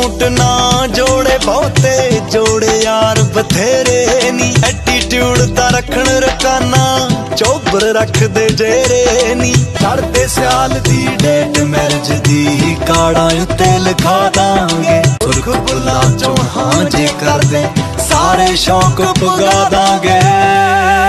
Suit ना जोड़े बहुते जोड़े यार बथेरे नी। एटीट्यूड ता रखण रकाना चोबर रख दे जेरे नी। चढ़दे स्याल दी डेट मैरिज दी काड़ा उत्ते लिखा दांगे। सुर्ख बुला चो हाँ जे कर दे सारे शौक पुगा दांगे।